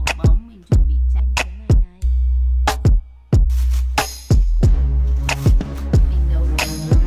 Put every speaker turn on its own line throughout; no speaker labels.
ổ bóng mình chuẩn bị chạy như thế này này. Mình nấu nước.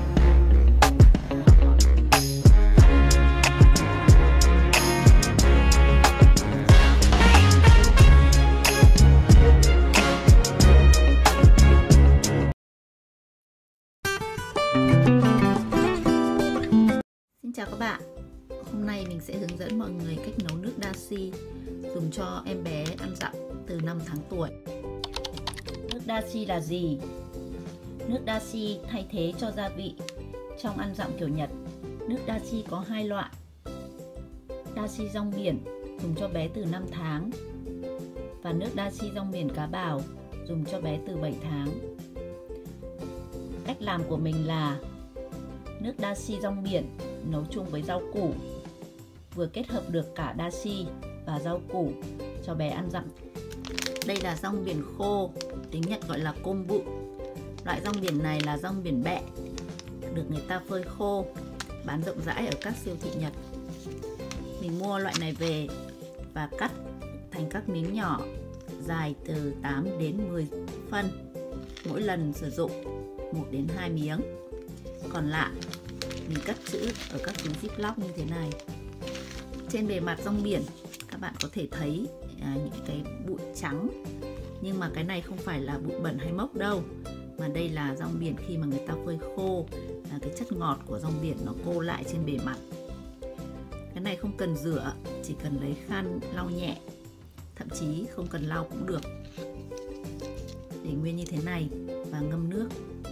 Xin chào các bạn. Hôm nay mình sẽ hướng dẫn mọi người cách nấu nước dashi dùng cho em bé ăn dặm từ 5 tháng tuổi. Nước dashi là gì? Nước dashi thay thế cho gia vị trong ăn dặm kiểu Nhật. Nước dashi có hai loại. Dashi rong biển dùng cho bé từ 5 tháng và nước dashi rong biển cá bào dùng cho bé từ 7 tháng. Cách làm của mình là nước dashi rong biển nấu chung với rau củ, vừa kết hợp được cả dashi và rau củ cho bé ăn dặm. Đây là rong biển khô, tiếng Nhật gọi là kombu. Loại rong biển này là rong biển bẹ, được người ta phơi khô, bán rộng rãi ở các siêu thị Nhật. Mình mua loại này về và cắt thành các miếng nhỏ, dài từ 8 đến 10 phân. Mỗi lần sử dụng 1 đến 2 miếng. Còn lại mình cất trữ ở các túi ziploc như thế này. Trên bề mặt rong biển các bạn có thể thấy những cái bụi trắng, nhưng mà cái này không phải là bụi bẩn hay mốc đâu, mà đây là rong biển khi mà người ta phơi khô, là cái chất ngọt của rong biển nó cô lại trên bề mặt. Cái này không cần rửa, chỉ cần lấy khăn lau nhẹ, thậm chí không cần lau cũng được. Để nguyên như thế này và ngâm nước.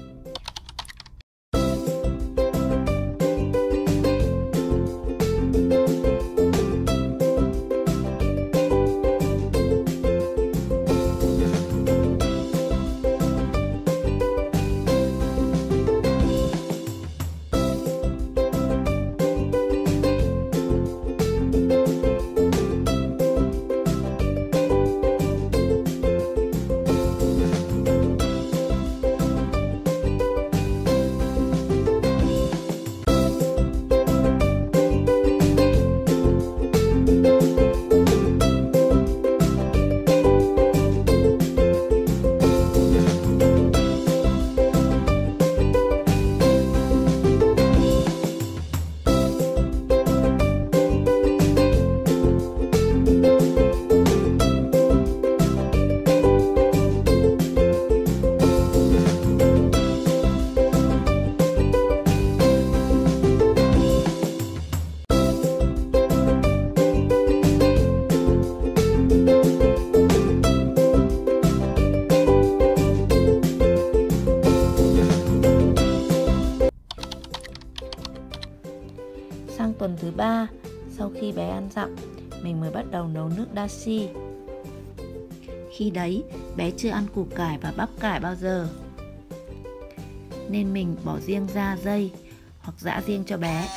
Sang tuần thứ 3, sau khi bé ăn dặm, mình mới bắt đầu nấu nước dashi. Khi đấy, bé chưa ăn củ cải và bắp cải bao giờ, nên mình bỏ riêng ra dây hoặc giã riêng cho bé.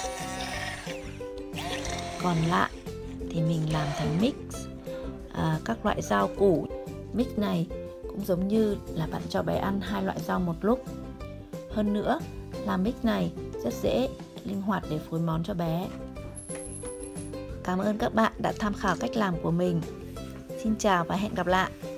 Còn lại thì mình làm thành mix các loại rau củ. Mix này cũng giống như là bạn cho bé ăn hai loại rau một lúc. Hơn nữa, làm mix này rất dễ, linh hoạt để phối món cho bé. Cảm ơn các bạn đã tham khảo cách làm của mình. Xin chào và hẹn gặp lại.